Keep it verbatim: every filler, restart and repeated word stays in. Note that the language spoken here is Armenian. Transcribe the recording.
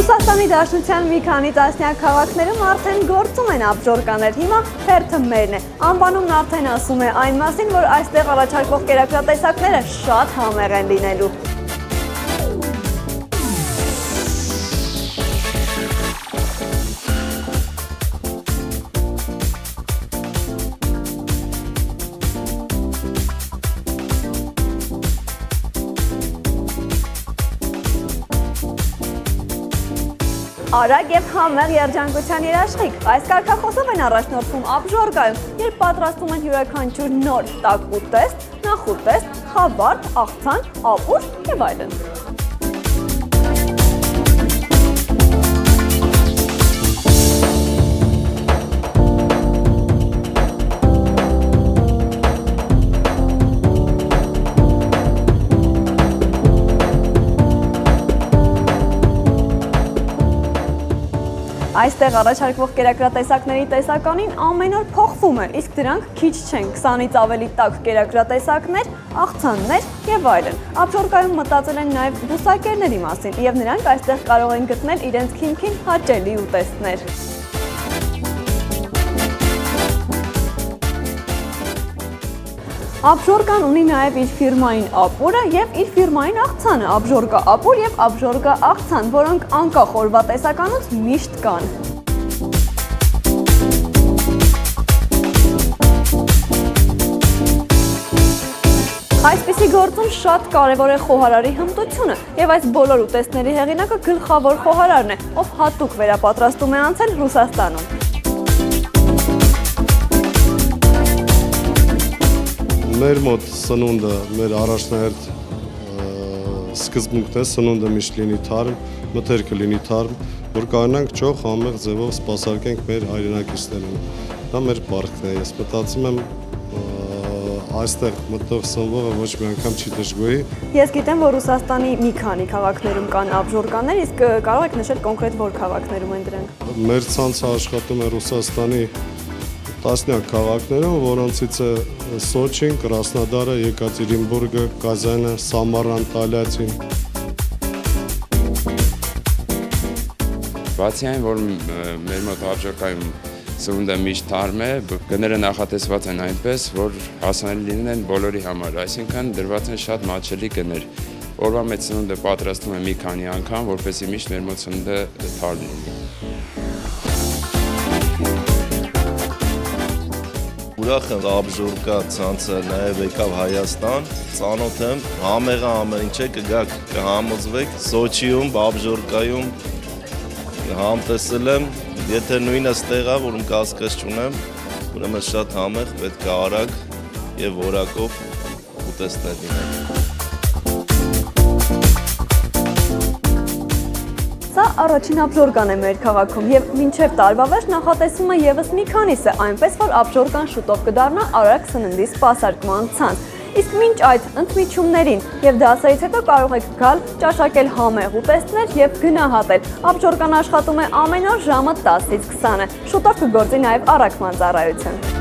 Ռուսաստանի Դաշնության մի քանի տասնյակ քաղաքներում արդեն գործում են աբժորկաներ, հիմա հերթը մերն է։ Անվանումն արդեն ասում է այն մասին, որ այստեղ առաջարկվող կերակրատեսակները շատ համեղ են լինելու։ Արագ և համեղ երջանկության երաշխիք, այս կարգախոսով են առաջնորդվում աբժորկայում, երբ պատրաստում են յուրաքանչյուր նոր տաք ուտեստ, նախուտեստ, խաբարդ, աղցան, ապուր և այլն։ Այստեղ առաջարկվող կերակրատեսակների տեսականին ամեն օր փոխվում է, իսկ դրանք քիչ չեն, քսանից ավելի տաք կերակրատեսակներ, աղցաններ և այլն։ Աբժորկայում մտածել են նաև բուսակերների մասին, և նրանք այստեղ կարող են գտնել իրենց քիմքին հաճելի ուտեստներ։ Աբժորկան ունի նաև իր ֆիրմային ապուրը և իր ֆիրմային աղցանը, աբժորկա ապուր և աբժորկա աղցան, որոնք անկախ օրվա տեսականուց միշտ կան։ Այսպիսի գործում շատ կարևոր է խոհարարի հմտությունը, և այս բոլոր ուտեստների հեղինակը գլխավոր խոհարարն է, ով հատուկ վերապատրաստում է անցել Ռուսաստանում։ Մեր մոտ սնունդը, մեր առաջնահերթ սկզբունքն է, սնունդը միշտ լինի թարմ, մթերքը լինի թարմ, որ կարողանանք ճոխ համեղ ձևով սպասարկենք մեր հայրենակիցներին։ Դա մեր պարտքն է, ես մտածում եմ այստեղ մտող սնվողը ոչ մի անգամ չի դժգոհի։ Ես գիտեմ, որ Ռուսաստանի մի քանի քաղաքներում կան աբժորկաներ, իսկ կարող եք նշել կոնկրետ որ քաղաքներում են դրանք։ Մեր ցանցը աշխատում է Ռուսաստանի տասնյակ քաղաքներում, որոնցից է Սոչին, Կրասնոդարը, Եկատերինբուրգը, Կազանը, Սամարան, Տալյատին։ Բացի այն, որ մեր մոտ աբժորկայում սնունդը միշտ թարմ է, գները նախատեսված են այնպես, որ հասանելի լինեն բոլորի համար, այսինքն դրված են շատ մատչելի գներ։ Օրվա մեջ սնունդը պատրաստում է մի քանի անգամ, որպեսզի միշտ մեր մոտ սնունդը թարմ լինի։ Ուրախ եմ աբժորկա ցանցը նաև եկավ Հայաստան, ծանոթ եմ, համեղը ամեն ինչ է, կգաք, կհամոզվեք, Սոչիում, աբժորկայում համտեսել եմ, եթե նույնը ստեղ է, որում կասկած չունեմ, ուրեմն շատ համեղ, պետք է արագ և որակով ուտեստներ լինեն։ Սա առաջին աբժորկան է մեր քաղաքում և մինչև տարվա վերջ նախատեսվում է ևս մի քանիսը, այնպես որ աբժորկան շուտով կդառնա արագ սննդի սպասարկման ցանց։ Իսկ մինչ այդ ընդմիջումներին և դասերից հետո կարող եք գալ, ճաշակել համեղ ուտեստներ և գնահատել։ Աբժորկան աշխատում է ամեն օր ժամը տասից քսանը, շուտով կգործի նաև առաքման ծառայություն։